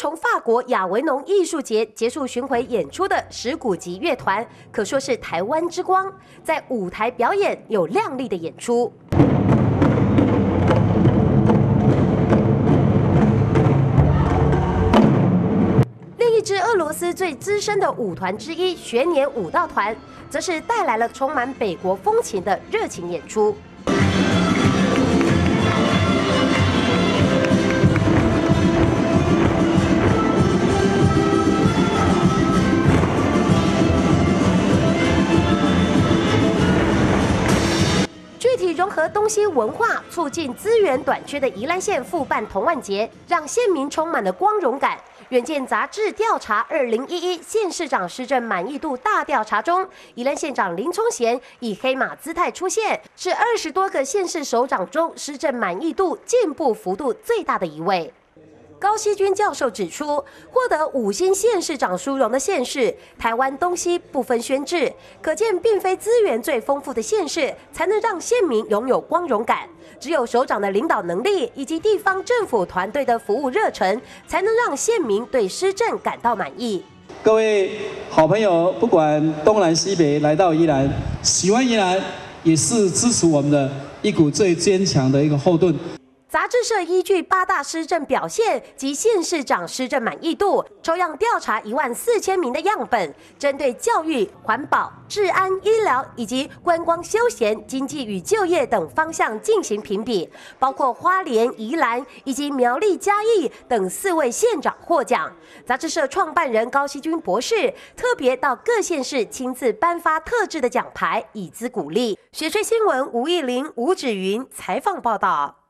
从法国亚维农艺术节结束巡回演出的石鼓级乐团，可说是台湾之光，在舞台表演有亮丽的演出。 另一支俄罗斯最资深的舞团之一——学年舞蹈团，则是带来了充满北国风情的热情演出。 具体融合东西文化，促进资源短缺的宜兰县复办童玩节，让县民充满了光荣感。远见杂志调查2011县市长施政满意度大调查中，宜兰县长林聪贤以黑马姿态出现，是20多个县市首长中施政满意度进步幅度最大的一位。 高希均教授指出，获得5星县市长殊荣的县市，台湾东西不分轩轾，可见并非资源最丰富的县市才能让县民拥有光荣感。只有首长的领导能力以及地方政府团队的服务热忱，才能让县民对施政感到满意。 各位好朋友，不管东南西北来到宜兰，喜欢宜兰也是支持我们的一股最坚强的一个后盾。 杂志社依据8大施政表现及县市长施政满意度，抽样调查14000名的样本，针对教育、环保、治安、医疗以及观光休闲、经济与就业等方向进行评比，包括花莲、宜兰以及苗栗、嘉义等4位县长获奖。杂志社创办人高希均博士特别到各县市亲自颁发特制的奖牌，以资鼓励。学税新闻吴义玲、吴芷云采访报道。